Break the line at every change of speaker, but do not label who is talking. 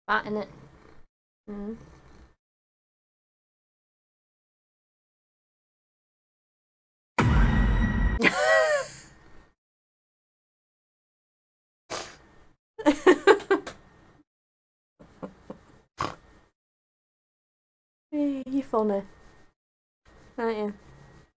Fat in it. Mm. You're funny, aren't you?